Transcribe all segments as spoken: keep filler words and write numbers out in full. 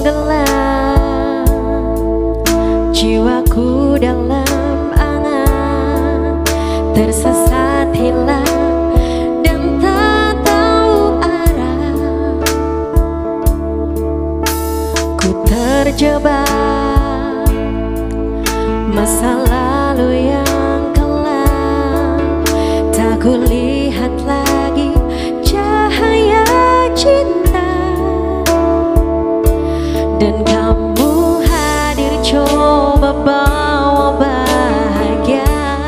Tenggelam jiwaku dalam angan, tersesat hilang dan tak tahu arah. Ku terjebak masa lalu yang kelam, tak kulihat lagi cahaya cinta. Dan kamu hadir coba bawa bahagia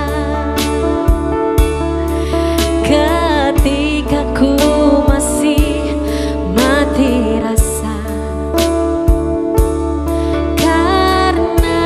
ketika ku masih mati rasa. Karena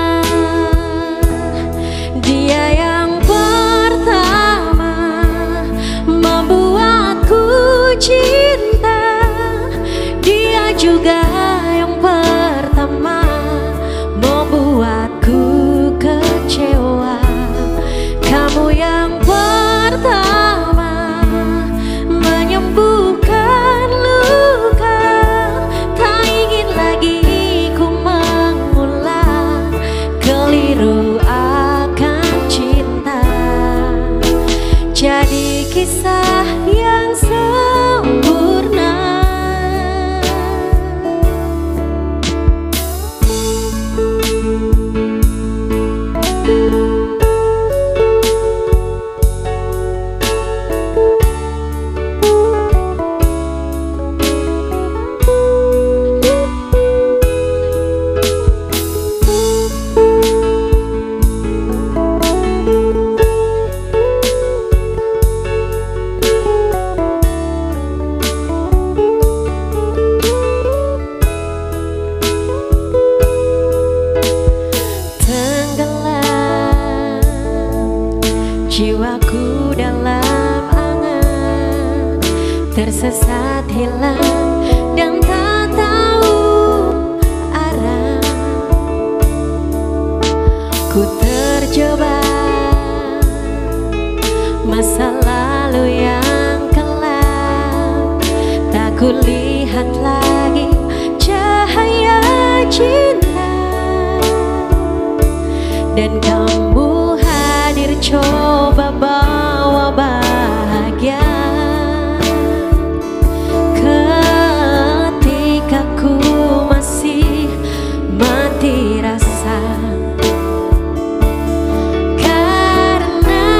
dia yang pertama membuatku cinta, dia juga pertama membuatku kecewa. Kamu yang pertama menyembuhkan luka, tak ingin lagi ku mengulang keliru akan cinta. Jadi kisah yang sempurna. Jiwaku dalam angan, tersesat hilang dan tak tahu arah. Ku terjebak masa lalu yang kelam, tak kulihat lagi cahaya cinta. Dan kamu hadir coba bawa bahagia ketika ku masih mati rasa. Karena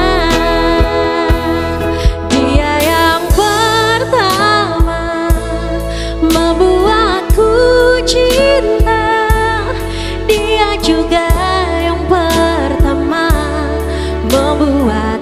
dia yang pertama membuatku cinta, dia juga yang pertama membuat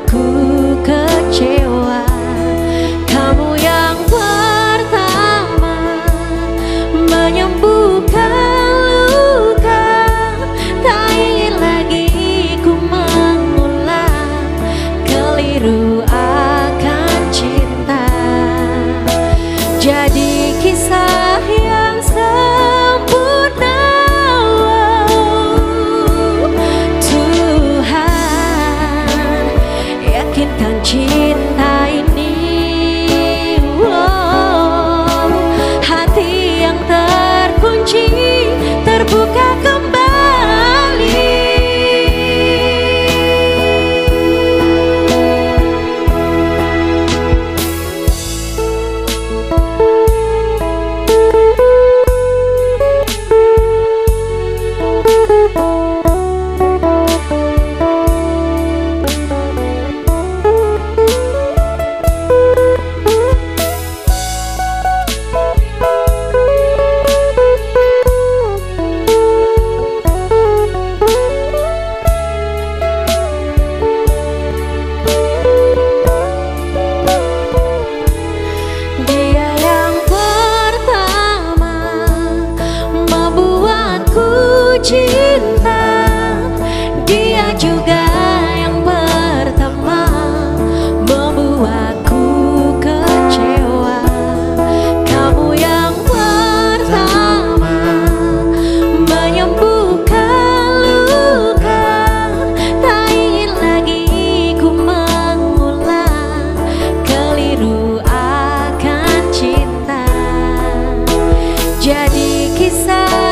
kisah